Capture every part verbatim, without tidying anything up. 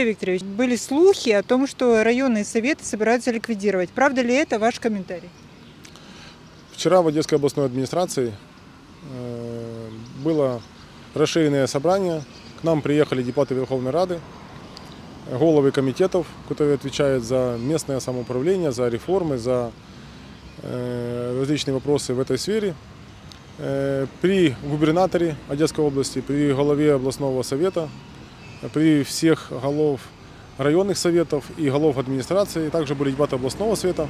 Викторович, были слухи о том, что районные советы собираются ликвидировать. Правда ли это? Ваш комментарий. Вчера в Одесской областной администрации было расширенное собрание. К нам приехали депутаты Верховной Рады, головы комитетов, которые отвечают за местное самоуправление, за реформы, за различные вопросы в этой сфере. При губернаторе Одесской области, при главе областного совета, при всех голов районных советов и голов администрации, также были депутаты областного совета.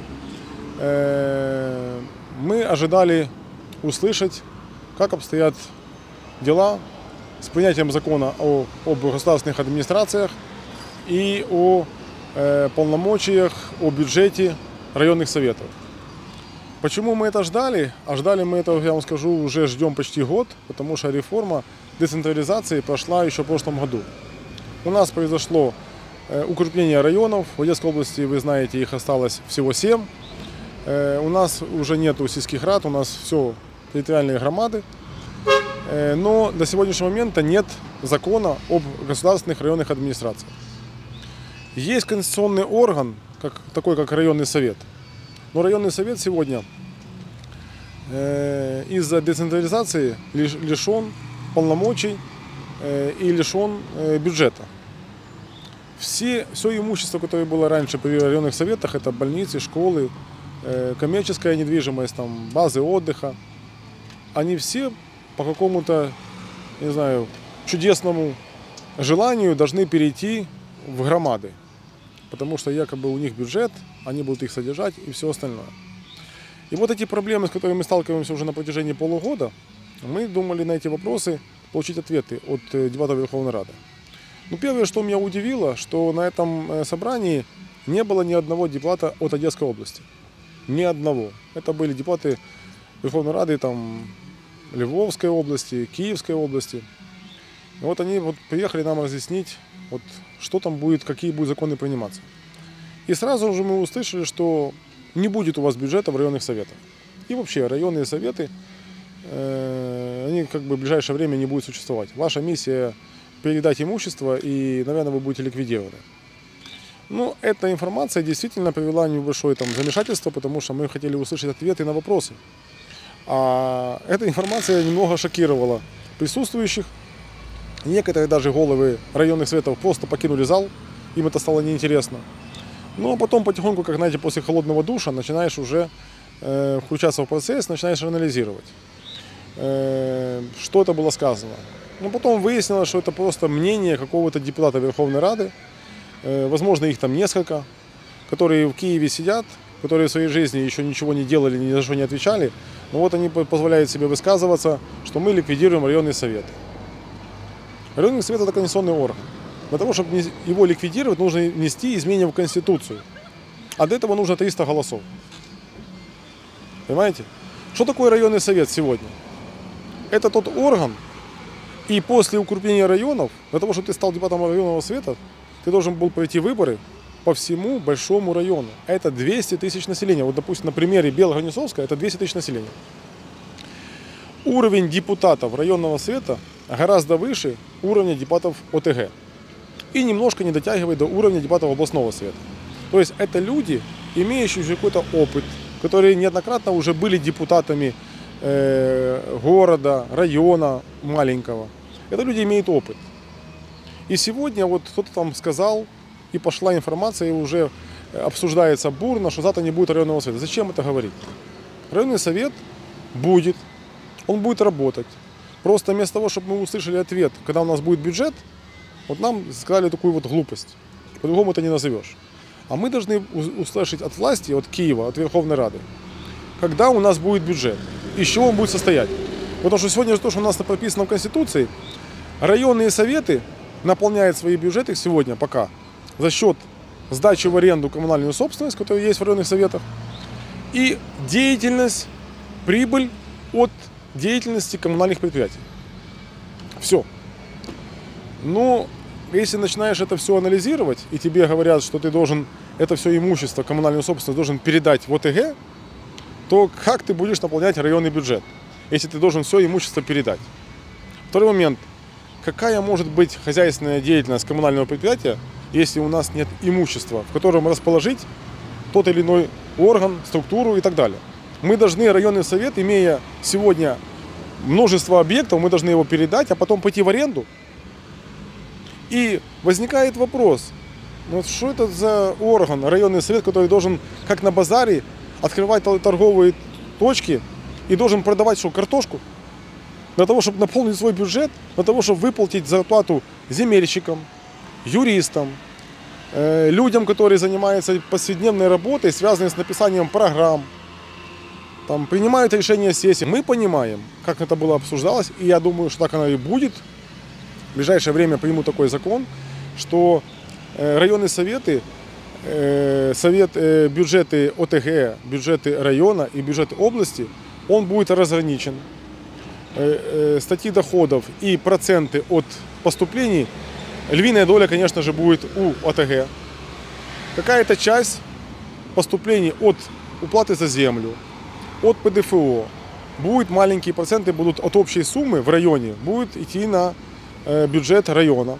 Мы ожидали услышать, как обстоят дела с принятием закона о, об государственных администрациях и о э, полномочиях, о бюджете районных советов. Почему мы это ждали? А ждали мы это, я вам скажу, уже ждем почти год, потому что реформа децентрализации прошла еще в прошлом году. У нас произошло э, укрепление районов. В Одесской области, вы знаете, их осталось всего семь. Э, у нас уже нету сельских рад, у нас все территориальные громады. Э, но до сегодняшнего момента нет закона об государственных районных администрациях. Есть конституционный орган, как, такой как районный совет. Но районный совет сегодня э, из-за децентрализации лишен полномочий э, и лишен э, бюджета. Все, все имущество, которое было раньше при районных советах, это больницы, школы, э, коммерческая недвижимость, там, базы отдыха, они все по какому-то, не знаю, чудесному желанию должны перейти в громады. Потому что якобы у них бюджет, они будут их содержать и все остальное. И вот эти проблемы, с которыми мы сталкиваемся уже на протяжении полугода, мы думали на эти вопросы получить ответы от депутатов Верховной Рады. Но первое, что меня удивило, что на этом собрании не было ни одного депутата от Одесской области. Ни одного. Это были депутаты Верховной Рады там, Львовской области, Киевской области. И вот они вот приехали нам разъяснить, вот, что там будет, какие будут законы приниматься. И сразу же мы услышали, что не будет у вас бюджета в районных советах. И вообще районные советы, э, они как бы в ближайшее время не будут существовать. Ваша миссия передать имущество, и, наверное, вы будете ликвидированы. Ну, эта информация действительно привела небольшое там замешательство, потому что мы хотели услышать ответы на вопросы. А эта информация немного шокировала присутствующих. Некоторые даже головы районных советов просто покинули зал, им это стало неинтересно. Но потом потихоньку, как знаете, после холодного душа начинаешь уже э, включаться в процесс, начинаешь анализировать, э, что это было сказано. Но потом выяснилось, что это просто мнение какого-то депутата Верховной Рады, э, возможно, их там несколько, которые в Киеве сидят, которые в своей жизни еще ничего не делали, ни за что не отвечали, но вот они позволяют себе высказываться, что мы ликвидируем районный совет. Районный совет – это конституционный орган. Для того, чтобы его ликвидировать, нужно внести изменения в Конституцию. А для этого нужно триста голосов. Понимаете? Что такое районный совет сегодня? Это тот орган, и после укрепления районов, для того, чтобы ты стал депутатом районного совета, ты должен был пройти выборы по всему большому району. А это двести тысяч населения. Вот, допустим, на примере Белгород-Несовска это двести тысяч населения. Уровень депутатов районного совета гораздо выше уровня депутатов О Т Г. И немножко не дотягивает до уровня депутатов областного совета. То есть это люди, имеющие какой-то опыт, которые неоднократно уже были депутатами э, города, района маленького. Это люди имеют опыт. И сегодня вот кто-то там сказал, и пошла информация, и уже обсуждается бурно, что завтра не будет районного совета. Зачем это говорить? Районный совет будет, он будет работать. Просто вместо того, чтобы мы услышали ответ, когда у нас будет бюджет, вот нам сказали такую вот глупость. По-другому это не назовешь. А мы должны услышать от власти, от Киева, от Верховной Рады, когда у нас будет бюджет, из чего он будет состоять. Потому что сегодня то, что у нас прописано в Конституции, районные советы наполняют свои бюджеты сегодня пока за счет сдачи в аренду коммунальную собственность, которая есть в районных советах, и деятельность, прибыль от деятельности коммунальных предприятий. Все. Но если начинаешь это все анализировать, и тебе говорят, что ты должен это все имущество, коммунальную собственность должен передать в О Т Г, то как ты будешь наполнять районный бюджет, если ты должен все имущество передать? Второй момент. Какая может быть хозяйственная деятельность коммунального предприятия, если у нас нет имущества, в котором расположить тот или иной орган, структуру и так далее. Мы должны, районный совет, имея сегодня множество объектов, мы должны его передать, а потом пойти в аренду. И возникает вопрос, ну, что это за орган, районный совет, который должен, как на базаре, открывать торговые точки и должен продавать что, картошку? Для того, чтобы наполнить свой бюджет, для того, чтобы выплатить зарплату земельщикам, юристам, э, людям, которые занимаются повседневной работой, связанной с написанием программ, там, принимают решения сессии. Мы понимаем, как это было обсуждалось, и я думаю, что так оно и будет. В ближайшее время примут такой закон, что э, районные советы, э, совет, э, бюджеты ОТГ, бюджеты района и бюджеты области, он будет разграничен. Статьи доходов и проценты от поступлений, львиная доля, конечно же, будет у ОТГ. Какая-то часть поступлений от уплаты за землю, от ПДФО, будет маленькие проценты будут от общей суммы в районе, будет идти на бюджет района.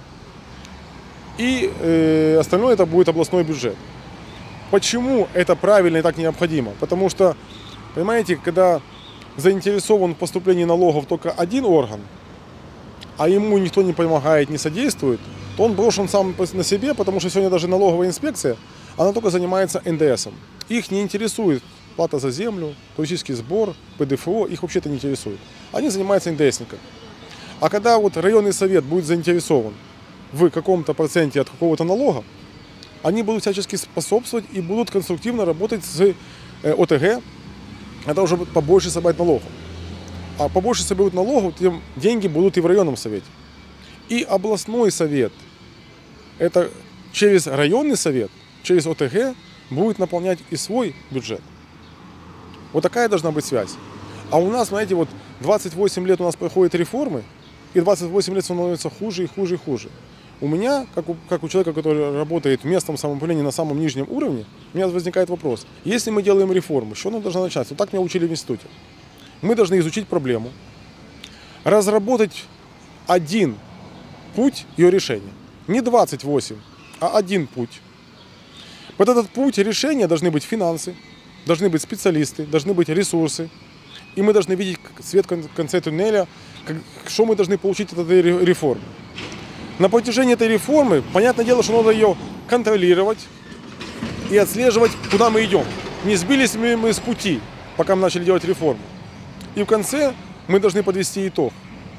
И остальное это будет областной бюджет. Почему это правильно и так необходимо? Потому что, понимаете, когда заинтересован в поступлении налогов только один орган, а ему никто не помогает, не содействует, то он брошен сам на себе, потому что сегодня даже налоговая инспекция, она только занимается эн дэ эсом. Их не интересует плата за землю, туристический сбор, ПДФО, их вообще-то не интересует. Они занимаются эн дэ эсником. А когда вот районный совет будет заинтересован в каком-то проценте от какого-то налога, они будут всячески способствовать и будут конструктивно работать с ОТГ. Это уже побольше собрать налогов. А побольше соберут налогов, тем деньги будут и в районном совете. И областной совет, это через районный совет, через ОТГ, будет наполнять и свой бюджет. Вот такая должна быть связь. А у нас, знаете, вот двадцать восемь лет у нас проходят реформы, и двадцать восемь лет становится хуже и хуже и хуже. У меня, как у, как у человека, который работает в местном самоуправлении на самом нижнем уровне, у меня возникает вопрос. Если мы делаем реформу, что она должна начаться? Вот так меня учили в институте. Мы должны изучить проблему, разработать один путь ее решения. Не двадцать восемь, а один путь. Под этот путь решения должны быть финансы, должны быть специалисты, должны быть ресурсы. И мы должны видеть свет в конце туннеля, что мы должны получить от этой реформы. На протяжении этой реформы, понятное дело, что надо ее контролировать и отслеживать, куда мы идем. Не сбились ли мы с пути, пока мы начали делать реформу. И в конце мы должны подвести итог.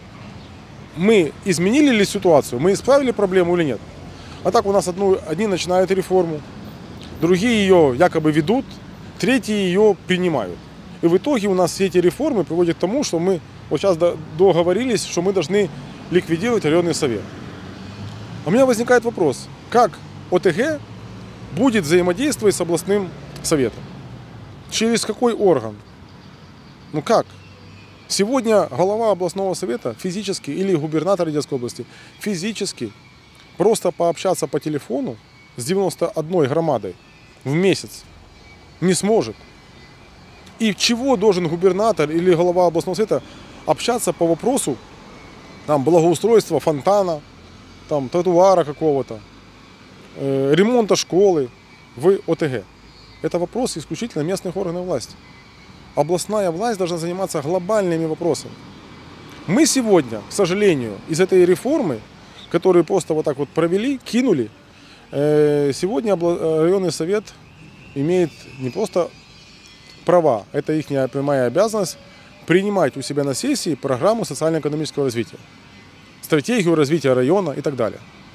Мы изменили ли ситуацию, мы исправили проблему или нет. А так у нас одну, одни начинают реформу, другие ее якобы ведут, третьи ее принимают. И в итоге у нас все эти реформы приводят к тому, что мы вот сейчас договорились, что мы должны ликвидировать районный совет. У меня возникает вопрос, как ОТГ будет взаимодействовать с областным советом? Через какой орган? Ну как? Сегодня глава областного совета физически, или губернатор Одесской области, физически просто пообщаться по телефону с девяносто одной громадой в месяц не сможет. И чего должен губернатор или глава областного совета общаться по вопросу там, благоустройства фонтана, там, тротуара какого-то, э, ремонта школы в ОТГ. Это вопрос исключительно местных органов власти. Областная власть должна заниматься глобальными вопросами. Мы сегодня, к сожалению, из этой реформы, которую просто вот так вот провели, кинули, э, сегодня районный совет имеет не просто права, это их прямая обязанность принимать у себя на сессии программу социально-экономического развития, стратегию развития района и так далее.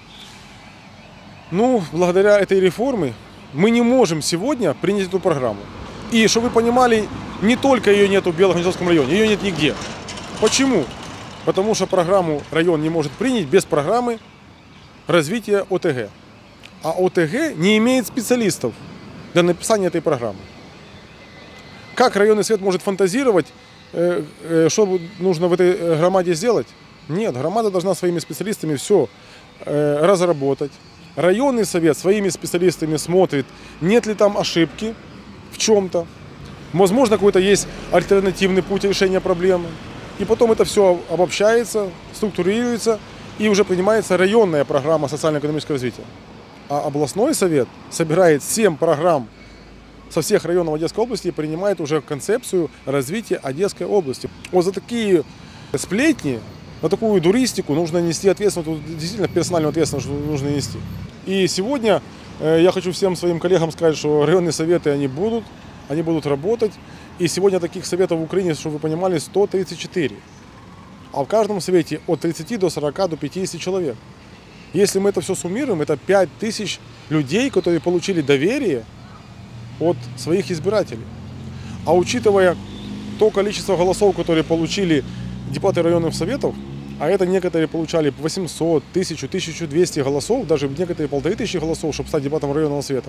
Ну, благодаря этой реформе мы не можем сегодня принять эту программу. И, чтобы вы понимали, не только ее нет в Белогородническом районе, ее нет нигде. Почему? Потому что программу район не может принять без программы развития ОТГ. А ОТГ не имеет специалистов для написания этой программы. Как районный совет может фантазировать, что нужно в этой громаде сделать? Нет, громада должна своими специалистами все разработать. Районный совет своими специалистами смотрит, нет ли там ошибки в чем-то. Возможно, какой-то есть альтернативный путь решения проблемы. И потом это все обобщается, структурируется, и уже принимается районная программа социально-экономического развития. А областной совет собирает семь программ со всех районов Одесской области и принимает уже концепцию развития Одесской области. Вот за такие сплетни, на такую дуристику нужно нести ответственность, действительно персональную ответственность нужно нести. И сегодня я хочу всем своим коллегам сказать, что районные советы они будут, они будут работать. И сегодня таких советов в Украине, чтобы вы понимали, сто тридцать четыре. А в каждом совете от тридцати до сорока, до пятидесяти человек. Если мы это все суммируем, это пять тысяч людей, которые получили доверие от своих избирателей. А учитывая то количество голосов, которые получили депутаты районных советов, а это некоторые получали восемьсот, тысячу, тысячу двести голосов, даже некоторые полторы тысячи голосов, чтобы стать депутатом районного совета,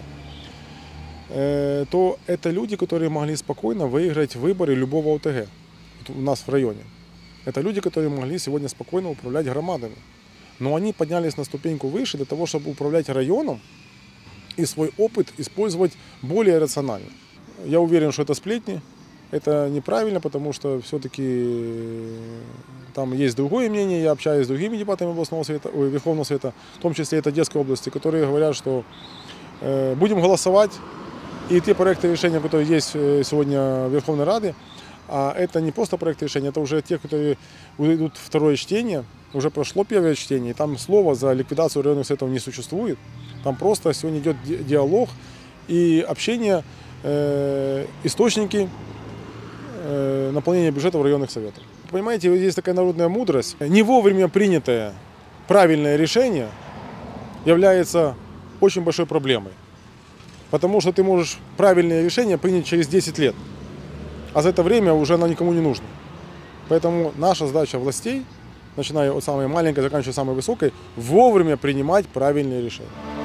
то это люди, которые могли спокойно выиграть выборы любого ОТГ у нас в районе. Это люди, которые могли сегодня спокойно управлять громадами. Но они поднялись на ступеньку выше для того, чтобы управлять районом и свой опыт использовать более рационально. Я уверен, что это сплетни, это неправильно, потому что все-таки там есть другое мнение. Я общаюсь с другими депутатами областного совета, ой, Верховного совета, в том числе и Одесской области, которые говорят, что э, будем голосовать, и те проекты решения, которые есть сегодня в Верховной Раде, а это не просто проекты решения, это уже те, которые идут второе чтение, уже прошло первое чтение, и там слова за ликвидацию районных советов не существует. Там просто сегодня идет диалог и общение, э, источники э, наполнения бюджета в районных советах. Понимаете, есть такая народная мудрость. Не вовремя принятое правильное решение является очень большой проблемой. Потому что ты можешь правильное решение принять через десять лет. А за это время уже оно никому не нужно. Поэтому наша задача властей, начиная от самой маленькой, заканчивая самой высокой, вовремя принимать правильные решения.